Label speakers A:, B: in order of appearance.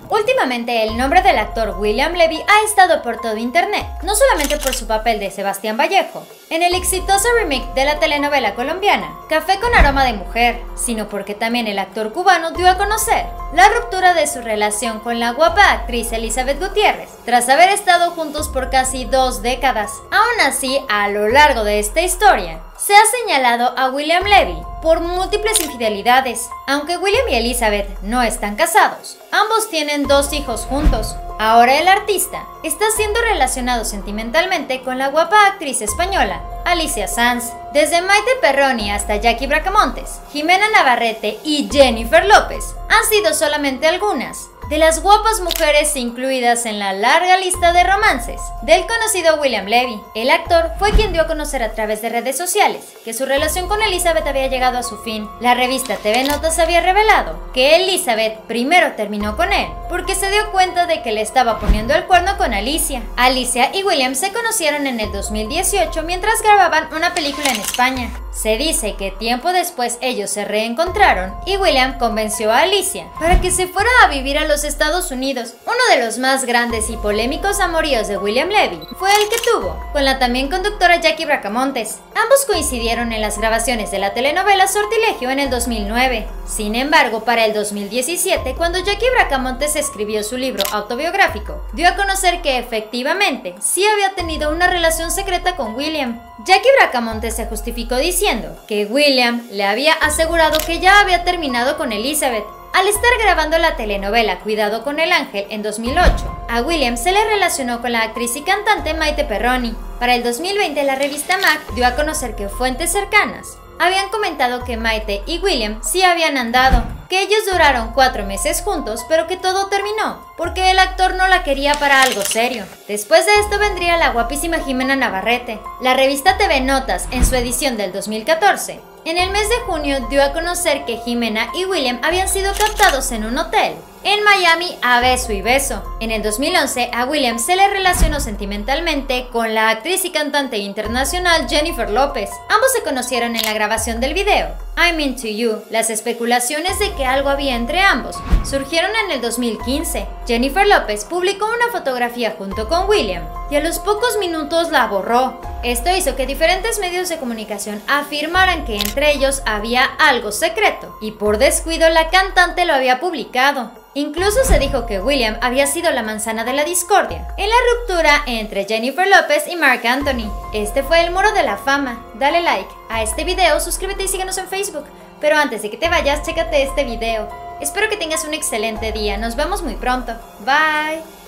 A: Últimamente el nombre del actor William Levy ha estado por todo internet, no solamente por su papel de Sebastián Vallejo en el exitoso remake de la telenovela colombiana Café con aroma de mujer, sino porque también el actor cubano dio a conocer la ruptura de su relación con la guapa actriz Elizabeth Gutiérrez, tras haber estado juntos por casi 2 décadas. Aún así, a lo largo de esta historia, se ha señalado a William Levy por múltiples infidelidades. Aunque William y Elizabeth no están casados, ambos tienen 2 hijos juntos. Ahora el artista está siendo relacionado sentimentalmente con la guapa actriz española Alicia Sanz. Desde Maite Perroni hasta Jackie Bracamontes, Jimena Navarrete y Jennifer López han sido solamente algunas de las guapas mujeres incluidas en la larga lista de romances del conocido William Levy. El actor fue quien dio a conocer a través de redes sociales que su relación con Elizabeth había llegado a su fin. La revista TV Notas había revelado que Elizabeth primero terminó con él porque se dio cuenta de que le estaba poniendo el cuerno con Alicia. Alicia y William se conocieron en el 2018 mientras grababan una película en España. Se dice que tiempo después ellos se reencontraron y William convenció a Alicia para que se fuera a vivir a los Estados Unidos. Uno de los más grandes y polémicos amoríos de William Levy fue el que tuvo con la también conductora Jackie Bracamontes. Ambos coincidieron en las grabaciones de la telenovela Sortilegio en el 2009. Sin embargo, para el 2017, cuando Jackie Bracamontes escribió su libro autobiográfico, dio a conocer que efectivamente sí había tenido una relación secreta con William. Jackie Bracamontes se justificó diciendo que William le había asegurado que ya había terminado con Elizabeth. Al estar grabando la telenovela Cuidado con el Ángel en 2008, a William se le relacionó con la actriz y cantante Maite Perroni. Para el 2020, la revista Mac dio a conocer que fuentes cercanas habían comentado que Maite y William sí habían andado, que ellos duraron 4 meses juntos, pero que todo terminó porque el actor no la quería para algo serio. Después de esto vendría la guapísima Jimena Navarrete. La revista TV Notas, en su edición del 2014, en el mes de junio dio a conocer que Jimena y William habían sido captados en un hotel en Miami a beso y beso. En el 2011 a William se le relacionó sentimentalmente con la actriz y cantante internacional Jennifer López. Ambos se conocieron en la grabación del video I'm Into You. Las especulaciones de que algo había entre ambos surgieron en el 2015. Jennifer López publicó una fotografía junto con William y a los pocos minutos la borró. Esto hizo que diferentes medios de comunicación afirmaran que entre ellos había algo secreto y por descuido la cantante lo había publicado. Incluso se dijo que William había sido la manzana de la discordia en la ruptura entre Jennifer López y Marc Anthony. Este fue el muro de la fama. Dale like a este video, suscríbete y síguenos en Facebook. Pero antes de que te vayas, chécate este video. Espero que tengas un excelente día. Nos vemos muy pronto. Bye.